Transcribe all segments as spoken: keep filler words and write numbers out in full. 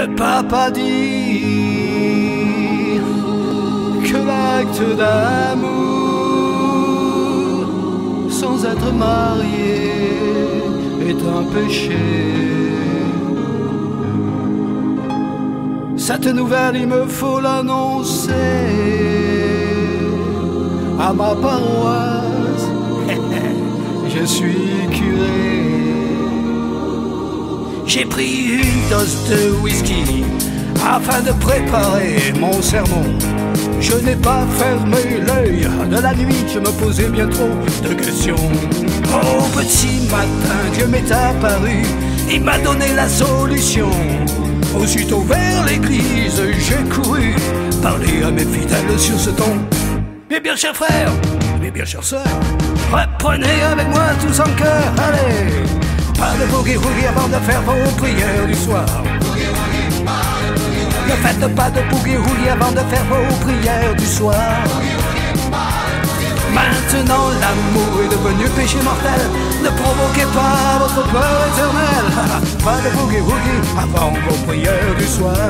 Ne pas pas dire que l'acte d'amour sans être marié est un péché. Cette nouvelle, il me faut l'annoncer à ma paroisse. Je suis curé. J'ai pris une dose de whisky afin de préparer mon sermon. Je n'ai pas fermé l'œil de la nuit, je me posais bien trop de questions. Au petit matin, Dieu m'est apparu, il m'a donné la solution. Aussitôt vers l'église, j'ai couru parler à mes fidèles sur ce ton. Mes bien chers frères, mes bien chères sœurs, reprenez avec moi tous en cœur, allez. Pas de boogie-woogie avant de faire vos prières du soir. Ne faites pas de boogie-woogie avant de faire vos prières du soir. Maintenant l'amour est devenu péché mortel. Ne provoquez pas votre peur éternelle. Pas de boogie-woogie avant vos prières du soir.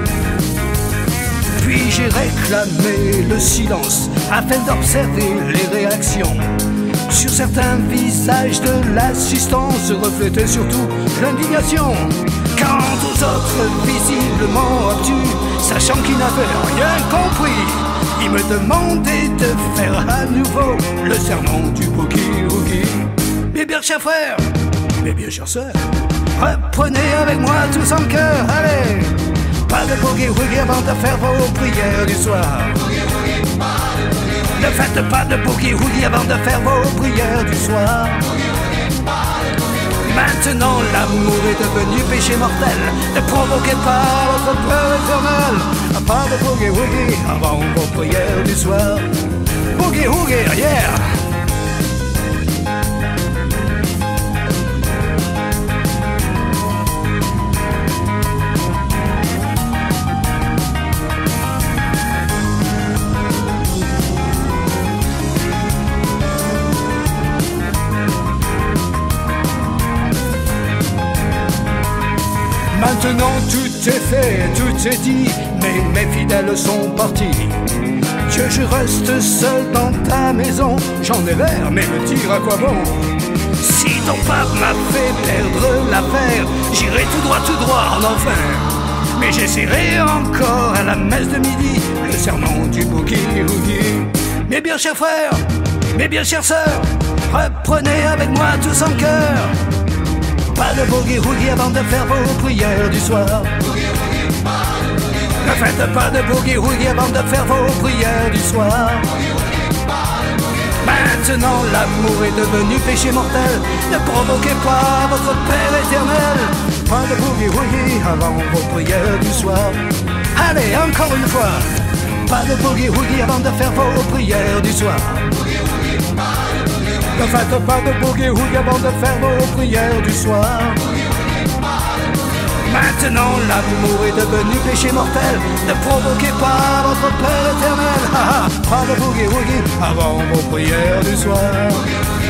Puis j'ai réclamé le silence afin d'observer les réactions. Sur certains visages de l'assistance reflétait surtout l'indignation. Quant aux autres visiblement obtus, sachant qu'ils n'avaient rien compris, ils me demandaient de faire à nouveau le sermon du boogie-woogie. Mes bien chers frères, mes bien chères sœurs, reprenez avec moi tous en cœur, allez. Pas de boogie-woogie avant de faire vos prières du soir. Ne faites pas de boogie-woogie avant de faire vos prières du soir. Maintenant l'amour est devenu péché mortel. Ne provoquez pas votre peur éternelle. Pas de boogie-woogie avant vos prières du soir. Boogie-woogie, yeah! Maintenant tout est fait, tout est dit, mais mes fidèles sont partis. Que je reste seul dans ta maison, j'en ai l'air, mais me dire à quoi bon. Si ton pape m'a fait perdre l'affaire, j'irai tout droit, tout droit en enfer. Mais j'essaierai encore à la messe de midi le sermon du boogie-woogie. Mes bien chers frères, mes bien chères sœurs, reprenez avec moi tous en cœur. Pas de boogie-woogie avant de faire vos prières du soir. Ne faites pas de boogie-woogie avant de faire vos prières du soir. Maintenant l'amour est devenu péché mortel. Ne provoquez pas votre Père éternel. Pas de boogie-woogie avant vos prières du soir. Allez, encore une fois. Pas de boogie-woogie avant de faire vos prières du soir. Ne faites pas de boogie-woogie avant de faire vos prières du soir. Maintenant l'amour est devenu péché mortel. Ne provoquez pas votre Père éternel. Pas de boogie-woogie avant vos prières du soir.